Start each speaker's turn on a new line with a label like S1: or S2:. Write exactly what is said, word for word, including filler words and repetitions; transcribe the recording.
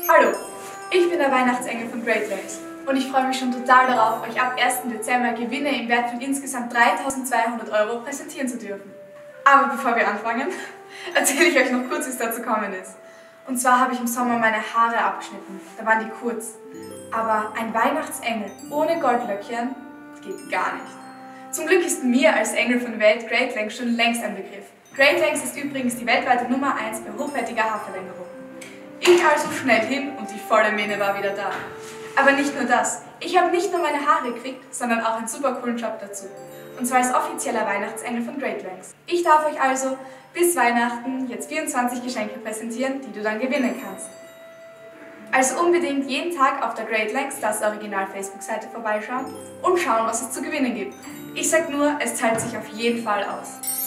S1: Hallo, ich bin der Weihnachtsengel von Great Lakes und ich freue mich schon total darauf, euch ab ersten Dezember Gewinne im Wert von insgesamt dreitausendzweihundert Euro präsentieren zu dürfen. Aber bevor wir anfangen, erzähle ich euch noch kurz, wie es dazu gekommen ist. Und zwar habe ich im Sommer meine Haare abgeschnitten, da waren die kurz. Aber ein Weihnachtsengel ohne Goldlöckchen geht gar nicht. Zum Glück ist mir als Engel von Welt Great Lengths schon längst ein Begriff. Great Lengths ist übrigens die weltweite Nummer eins bei hochwertiger Haarverlängerung. Ich also schnell hin und die volle Mähne war wieder da. Aber nicht nur das, ich habe nicht nur meine Haare gekriegt, sondern auch einen super coolen Job dazu. Und zwar als offizieller Weihnachtsengel von Great Lengths. Ich darf euch also bis Weihnachten jetzt vierundzwanzig Geschenke präsentieren, die du dann gewinnen kannst. Also unbedingt jeden Tag auf der Great Lengths, das Original Facebook-Seite, vorbeischauen und schauen, was es zu gewinnen gibt. Ich sag nur, es zahlt sich auf jeden Fall aus.